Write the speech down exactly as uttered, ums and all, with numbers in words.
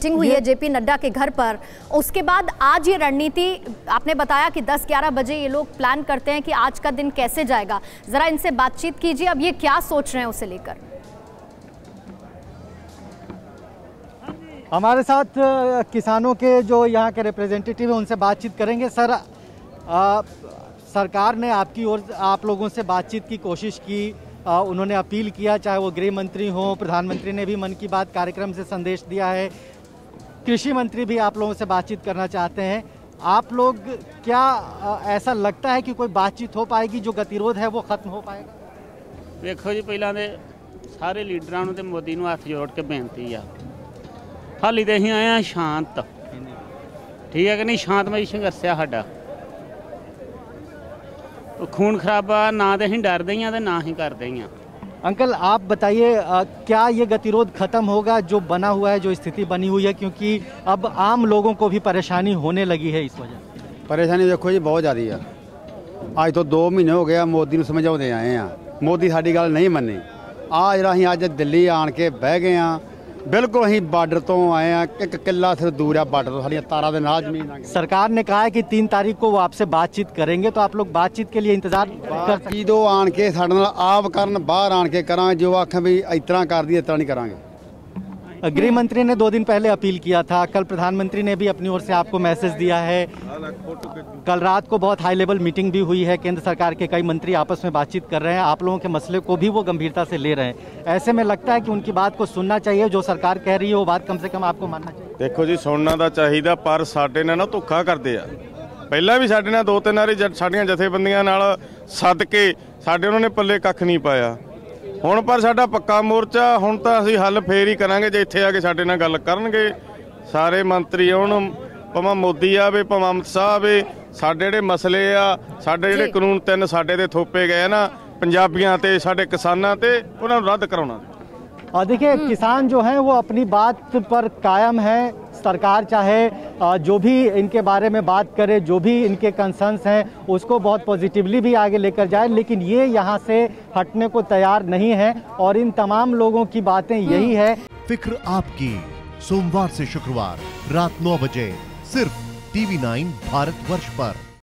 Meeting हुई है JP Nadda के घर पर, उसके बाद आज ये रणनीति आपने बताया कि दस ग्यारह बजे ये लोग प्लान करते हैं कि आज का दिन कैसे जाएगा। जरा इनसे बातचीत कीजिए, अब ये क्या सोच रहे हैं उसे लेकर। हमारे साथ किसानों के जो यहाँ के रिप्रेजेंटेटिव हैं उनसे बातचीत करेंगे। सर, आ, सरकार ने आपकी ओर आप लोगों से बातचीत की कोशिश की, आ, उन्होंने अपील किया, चाहे वो गृह मंत्री हो, प्रधानमंत्री ने भी मन की बात कार्यक्रम से संदेश दिया है, कृषि मंत्री भी आप लोगों से बातचीत करना चाहते हैं। आप लोग क्या आ, ऐसा लगता है कि कोई बातचीत हो पाएगी, जो गतिरोध है वो खत्म हो पाएगा? देखो जी, पहला तो सारे लीडरां नूं ते मोदी नूं हथ जोड़ के बेनती आ, हाली तो असीं आए हैं शांत, ठीक है कि नहीं, शांतमई संघर्ष है साडा। खून खराबा ना तो असीं डरदे ही ना ही करदे ही। अंकल, आप बताइए, क्या ये गतिरोध खत्म होगा जो बना हुआ है, जो स्थिति बनी हुई है, क्योंकि अब आम लोगों को भी परेशानी होने लगी है इस वजह? परेशानी देखो जी बहुत ज़्यादा है। आज तो दो महीने हो गया मोदी नूं समझाते आए हैं, मोदी साडी गल नहीं मन्नी। आ जरा असीं अज दिल्ली आन के बह गए हैं, बिल्कुल असीं बार्डर तो आए हैं, एक किला सिर्फ दूर है बार्डर तो, साडियां तारां दे नाल जमीन। सरकार ने कहा है कि तीन तारीख को वो आपसे बातचीत करेंगे, तो आप लोग बातचीत के लिए इंतजार कर सकते? जो आन के साडे नाल आप करन, बाहर आन के करांगे, जो आखें भी इस तरह कर दी इस तरह नहीं करांगे। गृह मंत्री ने दो दिन पहले अपील किया था, कल प्रधानमंत्री ने भी अपनी ओर से आपको मैसेज दिया है, कल रात को बहुत हाई लेवल मीटिंग भी हुई है, केंद्र सरकार के कई मंत्री आपस में बातचीत कर रहे हैं, आप लोगों के मसले को भी वो गंभीरता से ले रहे हैं। ऐसे में लगता है कि उनकी बात को सुनना चाहिए, जो सरकार कह रही है वो बात कम से कम आपको मानना चाहिए। देखो जी, सुनना तो चाहिए, पर साडे नाल ना धोखा करते आ। पहला भी साडे नाल दो तीन वारी साडियां जथेबंदियां नाल सद के साडे उन्होंने पल्ले कख नहीं पाया। ਹੁਣ पर साडा पक्का मोर्चा, ਹੁਣ ਤਾਂ ਅਸੀਂ हल फेर ही करांगे जे ਇੱਥੇ ਆ ਕੇ ਸਾਡੇ ਨਾਲ ਗੱਲ ਕਰਨਗੇ ਸਾਰੇ ਮੰਤਰੀ। ਹੁਣ ਭਾਵੇਂ ਮੋਦੀ ਆਵੇ ਭਾਵੇਂ ਅਮਿਤ ਸ਼ਾਹ ਆਵੇ, ਸਾਡੇ ਜਿਹੜੇ ਮਸਲੇ ਆ, ਸਾਡੇ ਜਿਹੜੇ ਕਾਨੂੰਨ ਤਿੰਨ ਸਾਡੇ ਤੇ ਥੋਪੇ ਗਏ ਨਾ ਪੰਜਾਬੀਆਂ ਤੇ ਸਾਡੇ ਕਿਸਾਨਾਂ ਤੇ, ਉਹਨਾਂ ਨੂੰ ਰੱਦ ਕਰਾਉਣਾ। और देखिए, किसान जो हैं वो अपनी बात पर कायम है। सरकार चाहे जो भी इनके बारे में बात करे, जो भी इनके कंसर्न्स हैं उसको बहुत पॉजिटिवली भी आगे लेकर जाए, लेकिन ये यहाँ से हटने को तैयार नहीं है। और इन तमाम लोगों की बातें यही है। फिक्र आपकी, सोमवार से शुक्रवार रात नौ बजे सिर्फ टीवी नाइन भारतवर्ष पर।